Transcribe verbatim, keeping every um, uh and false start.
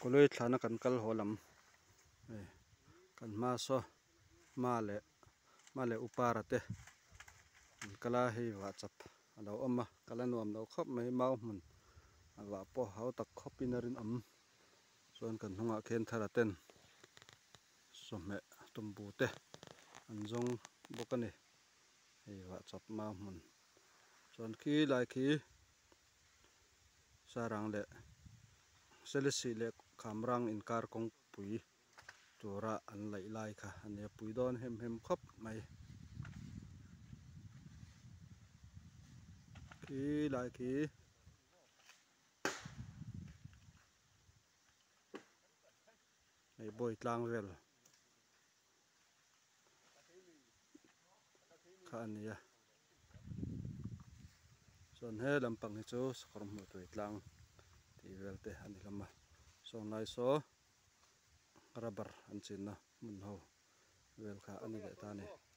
koloi thana kan kal holam kan ma so ma le ma le uparate kala hi wa chap alo oma kala nuam lo khop mai mau mun awa po hau tak khopinarin am chuan kan hunga khen tharaten some tumbu te anjong bokani hei wa chap ma mun chuan khi lai khi sarang le selesi le khamrang inkar kong pui tura an lai lai kha ania pui don hem hem khop mai khi lai khi ei boi tlang vel kha ania chuan he lampang hi chu sakawr hmuh tui tlang tih velte ani hlama sawn lai saw rubber an chinna hmun ho vel kha ani le ta ni